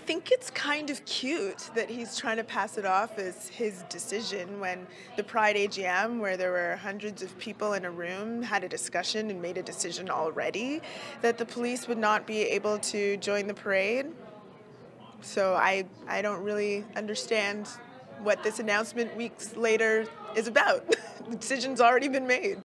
think it's kind of cute that he's trying to pass it off as his decision when the Pride AGM, where there were hundreds of people in a room, had a discussion and made a decision already that the police would not be able to join the parade. So I don't really understand what this announcement weeks later is about. The decision's already been made.